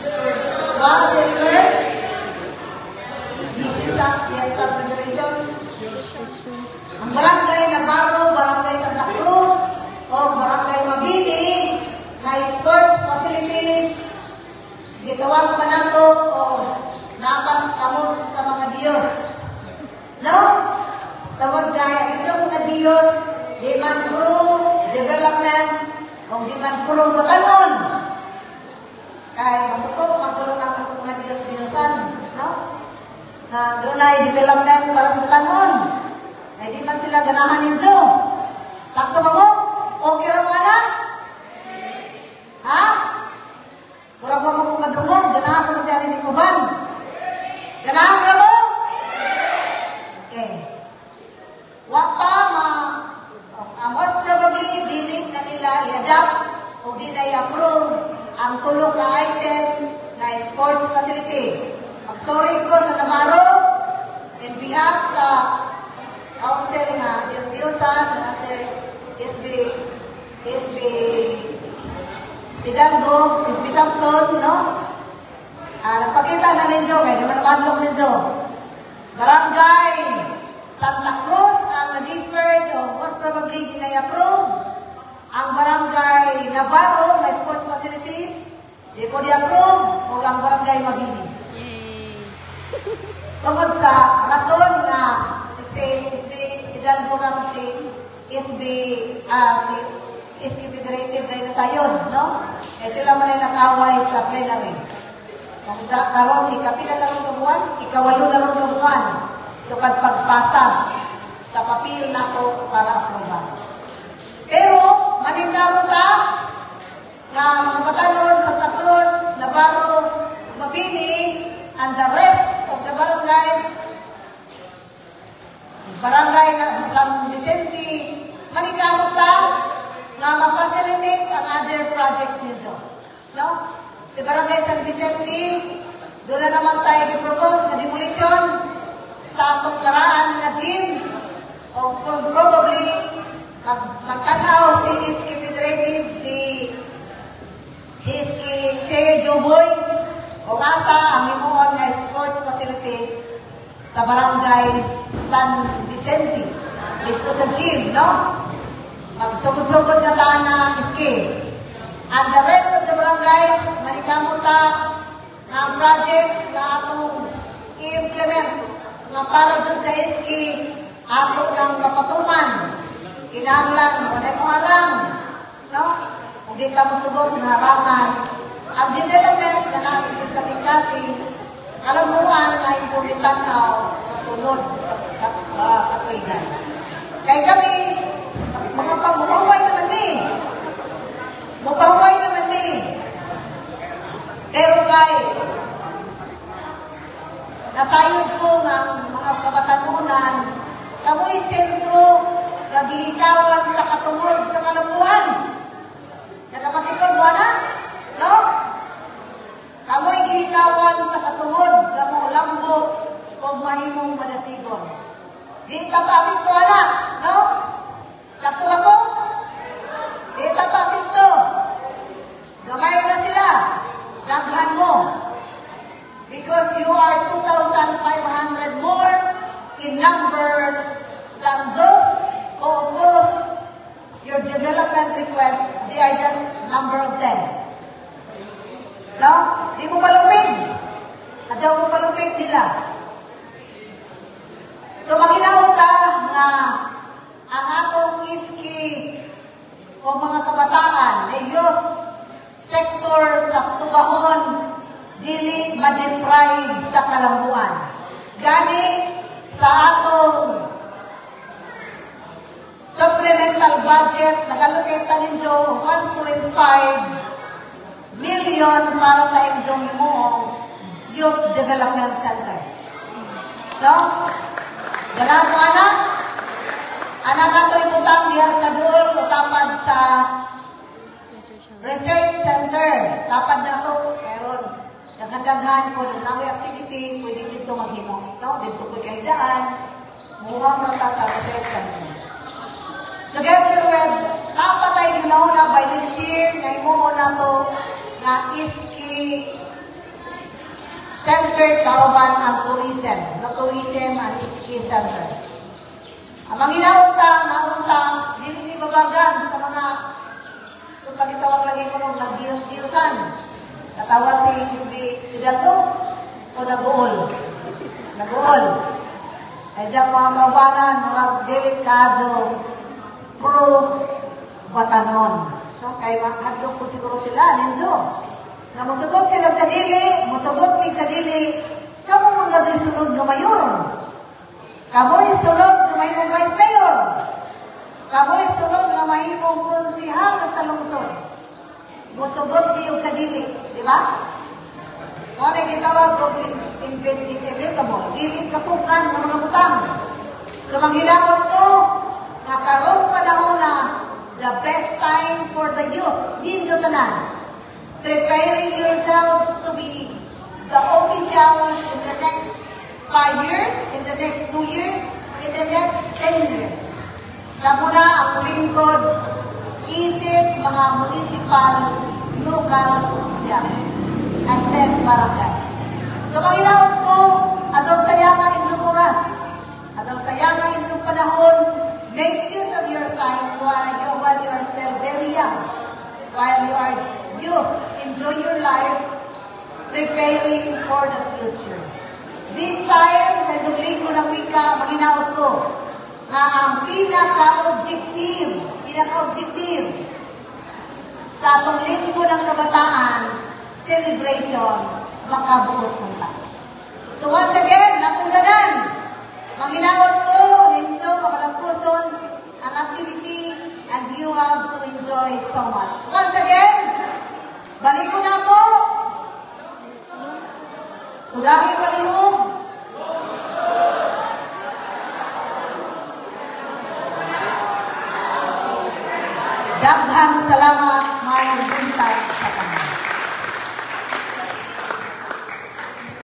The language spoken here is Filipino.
Wow, silver. This is a fiesta preparation. Ang barangay Navarro, barangay Santa Cruz, o barangay Mabini, na sports facilities, gitawag pa nato o napas kamot sa mga Diyos. No? Tawag kaya, ito mga Diyos, di man pro development, o di man pro makanon. Kaya masukot, magkaroon ng itong mga Diyos-Diyosan. No? Na doon ay development para sa kanon. Ay di man sila ganahan ng Diyo. Takto ba mo? Okay ra mo na? Ha? Murag mo kung kadungog, ganahan mo dyan ni Kuban. Ganahan ka mo? Okay. Wapa most probably, dili na nila i-adapt o di na i-approve ang tulong na item na sports facility. Mag-sorry ko sa Navarro, in behalf sa council nga Diyos-Diyosan, na si SB Hidalgo, SB Samson, no? Nagpakita na ninyo, kaya naman namanlong ninyo. Barangay Santa Cruz, ang na-deferred, o most probably ginay-approve. Ang barangay Navarro, na sports facilities, di po di-approve, o ang barangay Mabini. Tungkol sa rason nga si SB Hidalgo ng si SB Federative na sayon, no? Eh sila man ay nakaway sa plenary. Kung karon ikapila na ron kabuan, ikawalo na ron kabuan. So pagpasa sa papel na to para aproba. Pero, maningkamot ka, nga mga batanon, Santa Cruz, Navarro, Mabini, and the rest of the barangay na San Vicente, maningkamot ka, nga ma-facilitate ang other projects ninyo. No? Si barangay San Vicente, doon na naman tayo i-propose na demolition sa atong karaan na gym, o probably magkanaw si SK Federative, si SK Chair Joboy, o asa ang imuon na sports facilities sa barangay San Vicente, dito sa gym, no? Magsugod-sugod na taan na SK. And the rest of the barangays, manikamuta ang projects na atong i-implement nga para dyan sa SK, atong ng mapatuman, kinahanglan, wala mo harang, no? Kung di ka masugod ng harangan, ang development na nasa kasing-kasing, kalamuan na itong itanaw sa sunod katuigan. Kaya kami, mga pagmumaway naman ni. Mupaway naman ni. Pero kay, nasayod ko ng mga kabatanunan, kamoy sentro, kagihikawan sa katungod sa kalabuan. Nagkapatikon mo na? No? Kamoy gihikawan sa katungod, kamo lambo, o mahimong manasigon. Di tapapit to, anak, no? Sakto ako? Di tapapit to. Gamay na sila. Daghan mo. Because you are 2,500 more in numbers than those who opposed your development request. They are just number of them. No? Di mo palupin. Adyaw mo palupin nila. So, maginaw ta nga ang atong iski o mga kabataan na youth sector sa tubahon dili ma-deprive sa kalambuan. Gani sa atong supplemental budget, nag-allocate ta ninyo 1.5 million para sa inyong imuong Youth Development Center. No? Ganaan mo, anak? Anak ato ibutang diha sa duol o tapad sa Research Center. Tapad na ito. Meron. Naghandaghan ko ng nawi activity, pwede dito maghimo. No? Dito ko kaidaan. Muha mo ta sa Research Center. Together with, kapatay ginauna by next year, ngayon mo na ito nga iski center kauban ang tourism. No tourism and ski center. Ang manginaot ta, dili babagan sa mga kung pagitawag lagi ko nung nag-Diyos-Diyosan. Katawa si Isbi Tidalo o nag-uol. Nag-uol. Ay dyan mga kaubanan, mga delikado, pro batanon. So, kaya hadlok ko siguro sila, ninyo. Na musugot sila sa dili, musugot mig sa dili, kamo mga dyan sunod na mayor. Kamoy sunod na mahimong vice mayor. Kamoy sunod na mahimong konsihal sa lungsod. Musugot niyo sa dili, di ba? Kung ano gitawag ko, inevitable, dili kapukan ng mga butang. So, manghilakot ko, nakaroon panahon na the best time for the youth. Ninyo tanan. Preparing yourselves to be the officials in the next 5 years, in the next 2 years, in the next 10 years. Kamula ang lingkod, isip mga municipal, local officials, and then barangays. So, manghilakot ko, ataw sayama inyong oras, ataw sayama inyong panahon, make use of your time while you are still very young, while you are youth. Enjoy your life, preparing for the future. This time, sa inyong linggo ng wika, manghinaot ko, na ang pinaka-objective sa atong linggo ng kabataan, celebration, makabuot ng tayo. So once again, natungganan, manghinaot ko, ninyo, makalampuson, ang activity, and you have to enjoy so much. Once again, balik ko na po. Tudahin palihog. Daghang salamat, mga